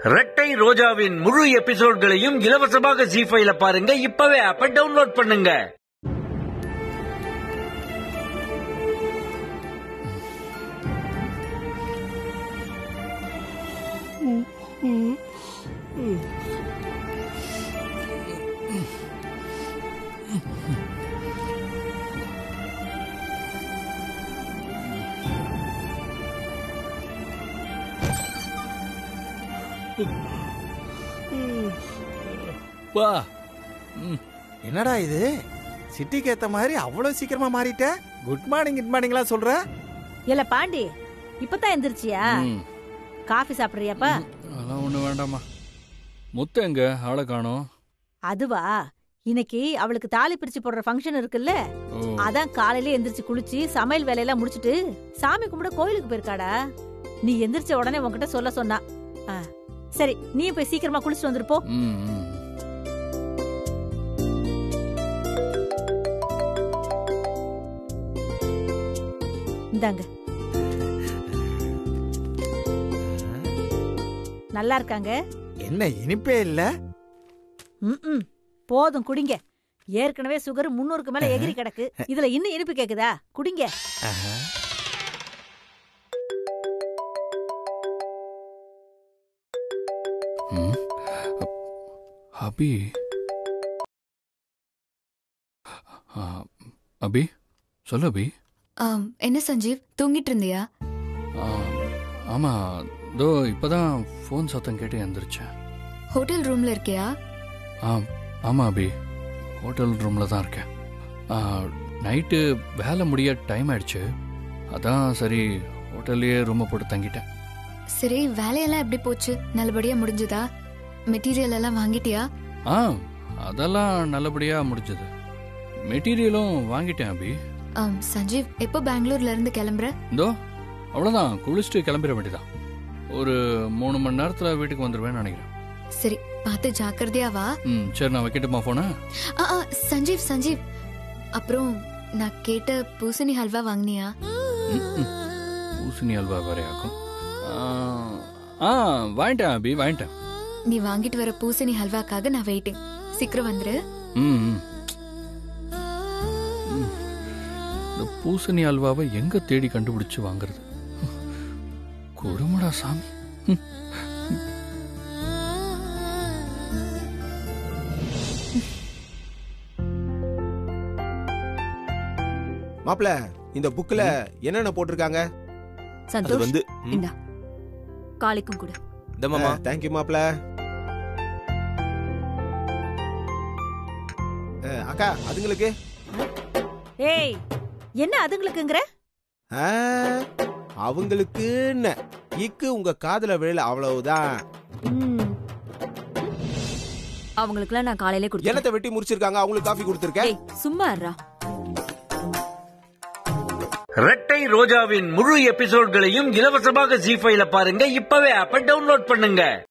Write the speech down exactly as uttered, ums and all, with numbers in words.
ரெட்டை ரோஜாவின் முழு எபிசோட்களையும் இலவசமாக ஜீ ஃபைவ்ல பாருங்க. இப்பவே ஆப்பை டவுன்லோட் பண்ணுங்க. வா. என்னடா இது, சிட்டிக்கு ஏத்த மாதிரி அவ்வளவு சீக்கிரமா மாறிட்ட? குட் மார்னிங் குட் மார்னிங்லாம் சொல்ற? இல்ல பாண்டி, இப்பதான் எந்திரிச்சியா? காஃபி சாப்பிடுறியாப்பா? அதெல்லாம் ஒண்ணு வேண்டாமா. முத்த எங்க ஆளை காணோம்? அதுவா, இன்னைக்கு அவளுக்கு தாலி பிரிச்சு போடுற ஃபங்க்ஷன் இருக்குல்ல, அதான் காலையில எந்திரிச்சு குளிச்சு சமையல் வேலையெல்லாம் முடிச்சிட்டு சாமி கும்பிட கோயிலுக்கு போயிருக்காடா. நீ எந்திரிச்ச உடனே உன்கிட்ட சொல்ல சொன்னா. சரி, நீ போய் சீக்கிரமா குளிச்சுட்டு வந்துருப்போ. இந்தாங்க. நல்லா இருக்காங்க. என்ன இனிப்பே இல்ல? ம் போதும் குடிங்க. ஏற்கனவே சுகர் முன்னூறுக்கு மேல எகிரி கிடக்கு, இதுல இன்னும் இனிப்பு கேக்குதா? குடிங்க. அபி அபி சொல்லு அபி. என்ன சஞ்சீவ், தூங்கிட்டு இருந்தியா? ஆமா, தோ இப்பதான் போன் சத்தம் கேட்டு எந்திரிச்சேன். ஹோட்டல் ரூம்ல இருக்கியா? ஆமா அபி, ஹோட்டல் ரூம்ல தான் இருக்கேன். நைட்டு வேலை முடிய டைம் ஆயிடுச்சு, அதான் சரி ஹோட்டல்லையே ரூமை போட்டு தங்கிட்டேன். சரி, வேலையெல்லாம் எப்படி போச்சு? நல்லபடியா முடிஞ்சதா? மெட்டீரியல் எல்லாம் வாங்கிட்டியா? ஆ, அதெல்லாம் நல்லபடியா முடிஞ்சது. மெட்டீரியலும் வாங்கிட்டேன் அபி. சஞ்சீவ், எப்போ பெங்களூர்ல இருந்து கிளம்புற? இதோ அவ்வளவுதான், குளிச்சுட்டு கிளம்பிட வேண்டியதான். ஒரு மூணு மணி நேரத்துல வீட்டுக்கு வந்துருவேன்னு நினைக்கிறேன். சரி, பார்த்து ஜாக்கிரதையா வா. ம் சரி, நான் வைக்கட்டுமா போன? சஞ்சீவ் சஞ்சீவ் அப்புறம் நான் கேட்ட பூசணி ஹல்வா வாங்கினியா? பூசணி ஹல்வா வேறையாக்கும். ஆ வாங்கிட்டேன் அபி, வாங்கிட்டேன். நீ வாங்கிட்டு வர பூசணி ஹல்வாக்காக நான் வெயிட்டிங். சீக்கிரம் வந்துரு. ம் இந்த பூசணி அல்வாவை எங்க தேடி கண்டுபிடிச்சு வாங்குறது? கொடுமடா சாமி. மாப்ள, இந்த புக்ல என்னென்ன போட்டிருக்காங்க? சந்தோஷ் வந்து இந்தா காளிக்கும் கூட. தம்மா, தேங்க் யூ மாப்ள. அக்கா, அதுங்களுக்கு. ஏய், என்ன அதுங்களுக்குங்கற? அவங்களுக்கு இக்கு உங்க காதுல விழல, அவ்வளவுதான். அவங்களுக்குலாம் நான் காலையிலே கொடுத்தேன். என்னத்தை வெட்டி முடிச்சிருக்காங்க, அவங்களுக்கு காஃபி கொடுத்திருக்கேன். சும்மா இருடா. ரெட்டை ரோஜாவின் முழு எபிசோட்களையும் இலவசமாக ஜீ ஃபைவ்ல பாருங்க. இப்பவே ஆப்பை டவுன்லோட் பண்ணுங்க.